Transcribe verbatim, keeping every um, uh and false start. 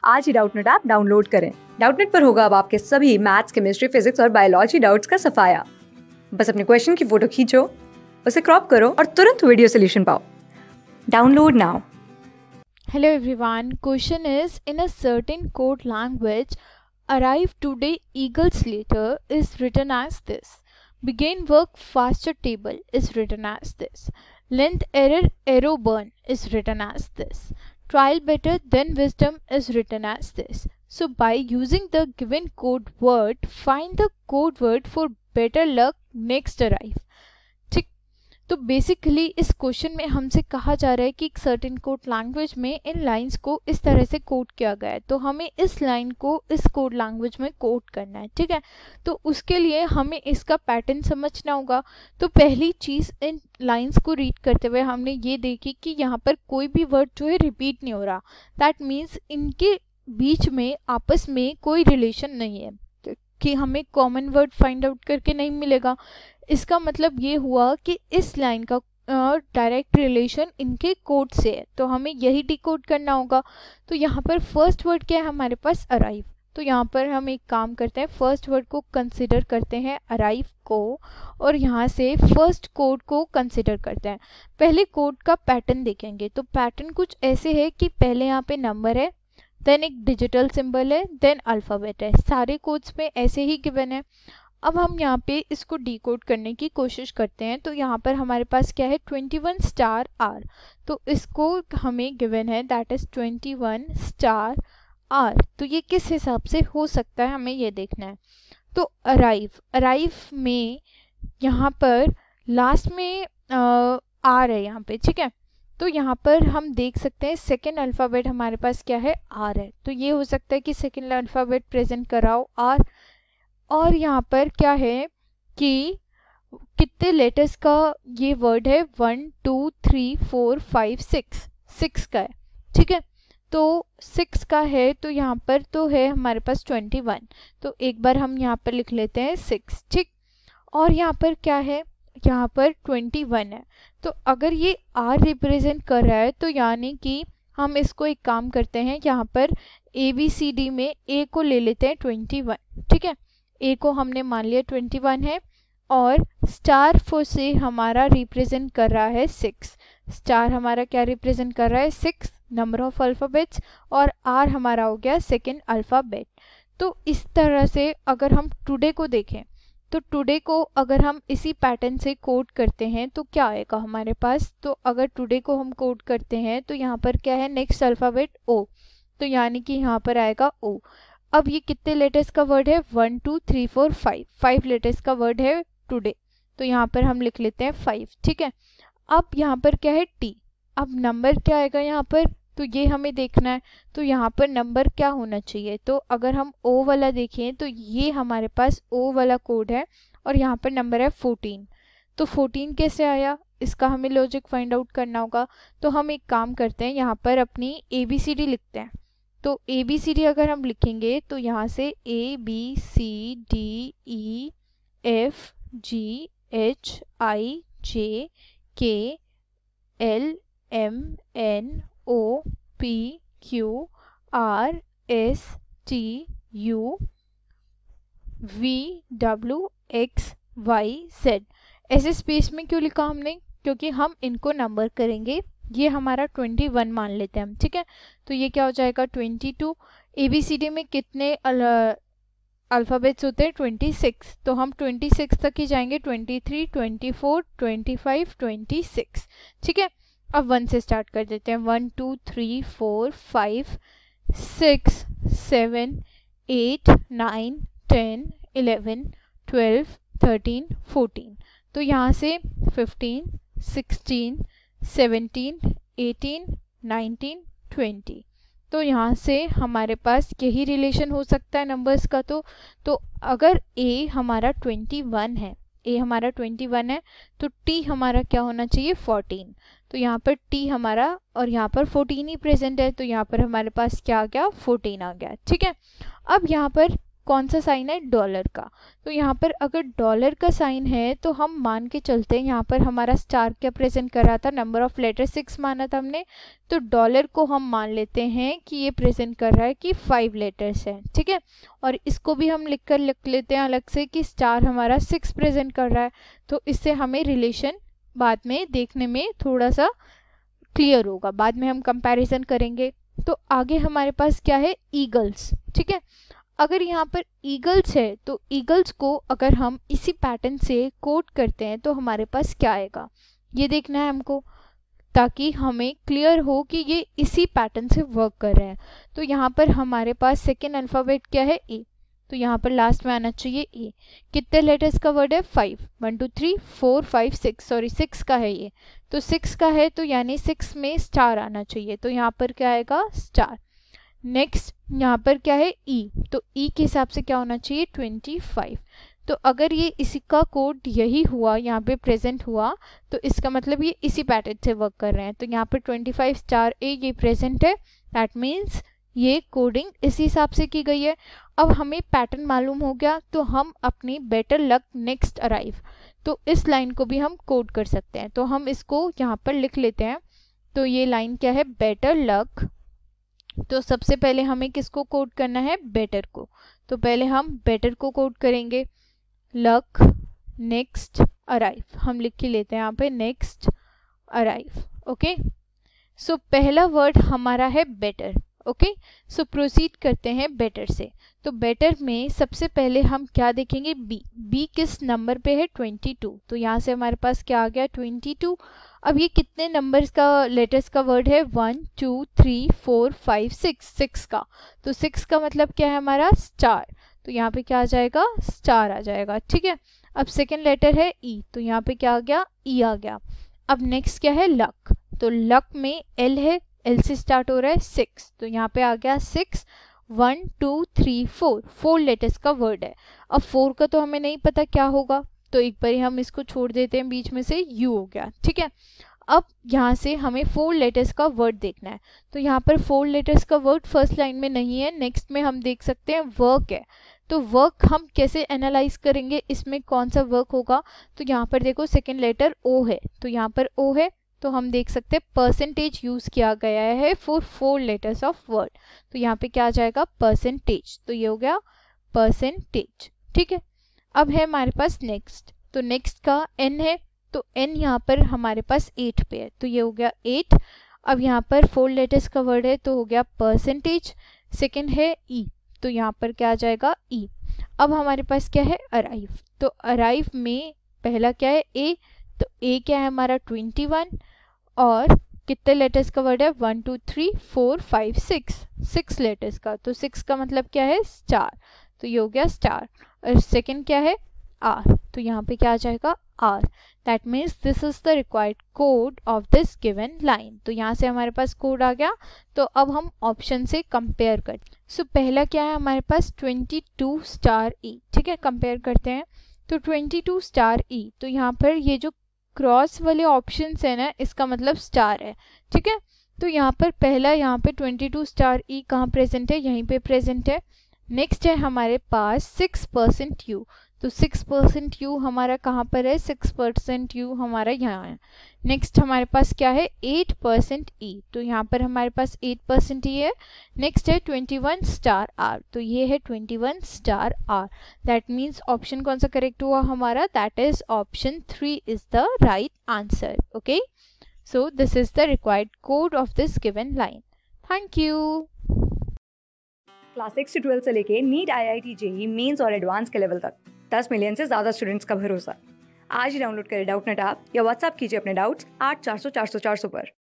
आज ही Doubtnut app download करें। डाउटनेट पर होगा अब आपके सभी मैथ्स, केमिस्ट्री, फिजिक्स और बायोलॉजी डाउट्स का सफाया। बस अपने क्वेश्चन की फोटो खींचो, उसे क्रॉप करो और तुरंत वीडियो सोल्यूशन पाओ। Download now. Hello everyone, question is, in a certain code language, arrive today eagles later is written as this. Begin work faster table is written as this. Length error arrow burn is written as this. Trial better than wisdom is written as this. So by using the given code word, find the code word for better luck next arrive. ठीक, तो basically इस question में हमसे कहा जा रहा है कि एक सर्टेन कोड लैंग्वेज में इन लाइंस को इस तरह से कोड किया गया है, तो हमें इस लाइन को इस कोड लैंग्वेज में कोड करना है। ठीक है, तो उसके लिए हमें इसका पैटर्न समझना होगा। तो पहली चीज़, इन लाइंस को रीड करते हुए हमने ये देखी कि यहाँ पर कोई भी वर्ड जो है रिपीट नहीं हो रहा। दैट मीन्स इनके बीच में आपस में कोई रिलेशन नहीं है कि हमें कॉमन वर्ड फाइंड आउट करके नहीं मिलेगा। इसका मतलब ये हुआ कि इस लाइन का डायरेक्ट रिलेशन इनके कोड से है, तो हमें यही डिकोड करना होगा। तो यहाँ पर फर्स्ट वर्ड क्या है हमारे पास, अराइव। तो यहाँ पर हम एक काम करते हैं, फर्स्ट वर्ड को कंसिडर करते हैं अराइव को, और यहाँ से फर्स्ट कोड को कंसिडर करते हैं। पहले कोड का पैटर्न देखेंगे, तो पैटर्न कुछ ऐसे है कि पहले यहाँ पे नंबर है, देन एक डिजिटल सिंबल है, देन अल्फ़ाबेट है। सारे कोड्स में ऐसे ही गिवन है। अब हम यहाँ पे इसको डिकोड करने की कोशिश करते हैं। तो यहाँ पर हमारे पास क्या है, ट्वेंटी वन स्टार आर। तो इसको हमें गिवन है that is twenty one star R. तो ये किस हिसाब से हो सकता है हमें ये देखना है। तो अराइव, अराइव में यहाँ पर लास्ट में आर है यहाँ पे। ठीक है, तो यहाँ पर हम देख सकते हैं सेकेंड अल्फ़ाबेट हमारे पास क्या है, आर है। तो ये हो सकता है कि सेकेंड अल्फ़ाबेट प्रेजेंट कराओ आर। और यहाँ पर क्या है कि कितने लेटर्स का ये वर्ड है, one two three four five six, six का है। ठीक है, तो सिक्स का है, तो यहाँ पर तो है हमारे पास ट्वेंटी वन। तो एक बार हम यहाँ पर लिख लेते हैं सिक्स। ठीक, और यहाँ पर क्या है, यहाँ पर ट्वेंटी वन है। तो अगर ये आर रिप्रेजेंट कर रहा है, तो यानी कि हम इसको एक काम करते हैं, यहाँ पर ए बी सी डी में ए को ले लेते हैं ट्वेंटी वन। ठीक है, ए को हमने मान लिया ट्वेंटी वन है, और स्टार फोर से हमारा रिप्रेजेंट कर रहा है सिक्स। स्टार हमारा क्या रिप्रेजेंट कर रहा है, सिक्स नंबर ऑफ अल्फ़ाबेट्स, और आर हमारा हो गया सेकेंड अल्फ़ाबेट। तो इस तरह से अगर हम टुडे को देखें, तो टुडे को अगर हम इसी पैटर्न से कोड करते हैं तो क्या आएगा हमारे पास। तो अगर टुडे को हम कोड करते हैं तो यहाँ पर क्या है, नेक्स्ट अल्फ़ाबेट ओ, तो यानी कि यहाँ पर आएगा ओ। अब ये कितने लेटर्स का वर्ड है, one two three four five, five letters का वर्ड है टुडे। तो यहाँ पर हम लिख लेते हैं फाइव। ठीक है, अब यहाँ पर क्या है, टी। अब नंबर क्या आएगा यहाँ पर, तो ये हमें देखना है। तो यहाँ पर नंबर क्या होना चाहिए, तो अगर हम ओ वाला देखें तो ये हमारे पास ओ वाला कोड है, और यहाँ पर नंबर है फोर्टीन। तो फोर्टीन कैसे आया, इसका हमें लॉजिक फाइंड आउट करना होगा। तो हम एक काम करते हैं, यहाँ पर अपनी ए बी सी डी लिखते हैं। तो ए बी सी डी अगर हम लिखेंगे तो यहाँ से A B C D E F G H I J K L M N O P Q R S T U V W X Y Z. ऐसे स्पेस में क्यों लिखा हमने, क्योंकि हम इनको नंबर करेंगे। ये हमारा ट्वेंटी वन मान लेते हैं हम। ठीक है, तो ये क्या हो जाएगा, twenty two. A B C D में कितने अल्फ़ाबेट्स होते हैं, ट्वेंटी सिक्स। तो हम ट्वेंटी सिक्स तक ही जाएंगे, twenty three, twenty four, twenty five, twenty six. ठीक है, अब वन से स्टार्ट कर देते हैं, one two three four five six seven eight nine ten eleven twelve thirteen fourteen. तो यहाँ से fifteen sixteen seventeen eighteen nineteen twenty. तो यहाँ से हमारे पास यही रिलेशन हो सकता है नंबर्स का। तो तो अगर ए हमारा ट्वेंटी वन है, ए हमारा ट्वेंटी वन है, तो टी हमारा क्या होना चाहिए, फोर्टीन। तो यहाँ पर टी हमारा, और यहाँ पर फोर्टीन ही प्रेजेंट है, तो यहाँ पर हमारे पास क्या आ गया, फोर्टीन आ गया। ठीक है, अब यहाँ पर कौन सा साइन है, डॉलर का। तो यहाँ पर अगर डॉलर का साइन है तो हम मान के चलते हैं, यहाँ पर हमारा स्टार क्या प्रेजेंट कर रहा था, नंबर ऑफ लेटर सिक्स माना था हमने, तो डॉलर को हम मान लेते हैं कि ये प्रेजेंट कर रहा है कि फाइव लेटर्स हैं, ठीक है। और इसको भी हम लिख कर लिख लेते हैं अलग से कि स्टार हमारा सिक्स प्रेजेंट कर रहा है। तो इससे हमें रिलेशन बाद में देखने में थोड़ा सा क्लियर होगा, बाद में हम कंपैरिजन करेंगे। तो आगे हमारे पास क्या है, ईगल्स, ठीक है। अगर यहाँ पर ईगल्स है तो ईगल्स को अगर हम इसी पैटर्न से कोड करते हैं तो हमारे पास क्या आएगा, ये देखना है हमको, ताकि हमें क्लियर हो कि ये इसी पैटर्न से वर्क कर रहे हैं। तो यहाँ पर हमारे पास सेकेंड अल्फ़ाबेट क्या है, ए, तो यहाँ पर लास्ट में आना चाहिए ए। कितने लेटर्स का वर्ड है, five, one two three four five six, sorry six का है ये, तो सिक्स का है तो यानी सिक्स में स्टार आना चाहिए, तो यहाँ पर क्या आएगा, स्टार। नेक्स्ट यहाँ पर क्या है, ई, तो ई के हिसाब से क्या होना चाहिए, ट्वेंटी फाइव। तो अगर ये इसी का कोड यही हुआ, यहाँ पे प्रेजेंट हुआ, तो इसका मतलब ये इसी पैटर्न से वर्क कर रहे हैं। तो यहाँ पर ट्वेंटी फाइव स्टार ए ये प्रेजेंट है, दैट मीन्स ये कोडिंग इसी हिसाब से की गई है। अब हमें पैटर्न मालूम हो गया तो हम अपनी बेटर लक नेक्स्ट अराइव, तो इस लाइन को भी हम कोड कर सकते हैं। तो हम इसको यहाँ पर लिख लेते हैं। तो ये लाइन क्या है, बेटर लक। तो सबसे पहले हमें किसको कोड करना है, बेटर को। तो पहले हम बेटर को कोड करेंगे, लक नेक्स्ट अराइव, हम लिख के लेते हैं यहाँ पे नेक्स्ट अराइव। ओके, सो पहला वर्ड हमारा है बेटर। ओके, सो प्रोसीड करते हैं बेटर से। तो बेटर में सबसे पहले हम क्या देखेंगे, बी। बी किस नंबर पे है, ट्वेंटी टू। तो यहाँ से हमारे पास क्या आ गया, ट्वेंटी टू। अब ये कितने नंबर्स का, लेटर्स का वर्ड है, one two three four five six, six का। तो सिक्स का मतलब क्या है हमारा, स्टार। तो यहाँ पे क्या आ जाएगा, स्टार आ जाएगा, ठीक है। अब सेकेंड लेटर है ई, तो यहाँ पे क्या आ गया, ई आ गया। अब नेक्स्ट क्या है, लक। तो लक में एल है, एल से स्टार्ट हो रहा है, सिक्स। तो यहाँ पे आ गया six, one two three four, four letters का वर्ड है। अब फोर का तो हमें नहीं पता क्या होगा, तो एक बार हम इसको छोड़ देते हैं, बीच में से यू हो गया, ठीक है। अब यहाँ से हमें फोर लेटर्स का वर्ड देखना है। तो यहाँ पर फोर लेटर्स का वर्ड फर्स्ट लाइन में नहीं है, नेक्स्ट में हम देख सकते हैं वर्क है। तो वर्क हम कैसे एनालाइज करेंगे, इसमें कौन सा वर्क होगा। तो यहाँ पर देखो सेकेंड लेटर ओ है, तो यहाँ पर ओ है, तो हम देख सकते हैं परसेंटेज यूज किया गया है for four letters of word. तो यहाँ पे क्या आ जाएगा, परसेंटेज। तो ये हो गया परसेंटेज, ठीक है। अब है हमारे पास नेक्स्ट। तो नेक्स्ट का एन है, तो एन यहाँ पर हमारे पास एट पे है, तो ये हो गया एट। अब यहाँ पर फोर लेटर्स का वर्ड है, तो हो गया परसेंटेज। सेकेंड है ई, तो यहाँ पर क्या आ जाएगा, ई। अब हमारे पास क्या है, अराइव। तो अराइव में पहला क्या है, ए। तो ए क्या है हमारा, ट्वेंटी वन। और कितने लेटर्स का वर्ड है, one two three four five six, six letters का। तो सिक्स का मतलब क्या है, स्टार। तो ये हो गया स्टार। और सेकेंड क्या है, आर। तो यहाँ पे क्या आ जाएगा, R. That means this is the required code of this given line. तो यहाँ से हमारे पास कोड आ गया। तो अब हम ऑप्शन से कंपेयर करते हैं। सो so, पहला क्या है हमारे पास, ट्वेंटी टू स्टार ई, ठीक है। कंपेयर करते हैं, तो ट्वेंटी टू स्टार ई, तो यहाँ पर ये जो क्रॉस वाले ऑप्शंस है ना, इसका मतलब स्टार है, ठीक है। तो यहाँ पर पहला, यहाँ पे ट्वेंटी टू स्टार ई कहाँ प्रेजेंट है, यहीं पे प्रेजेंट है। नेक्स्ट है हमारे पास सिक्स परसेंट यू। तो सिक्स परसेंट यू हमारा कहाँ पर है, सिक्स परसेंट यू हमारा यहाँ है। नेक्स्ट हमारे पास क्या है, एट परसेंट ई। तो यहाँ पर हमारे पास एट परसेंट ई है। नेक्स्ट है ट्वेंटी वन स्टार आर। तो ये है twenty one star R. That means option कौन सा करेक्ट हुआ हमारा, that is option three is the right answer. Okay, so this is the required code of this given line. Thank you. Class six से twelfth से लेके NEET, I I T, JEE Mains और advance के level तक दस million से ज़्यादा students का भरोसा। आज ही डाउनलोड करें डाउटनेट ऐप या व्हाट्सएप कीजिए अपने डाउट्स आठ चार सौ चार सौ चार सौ पर।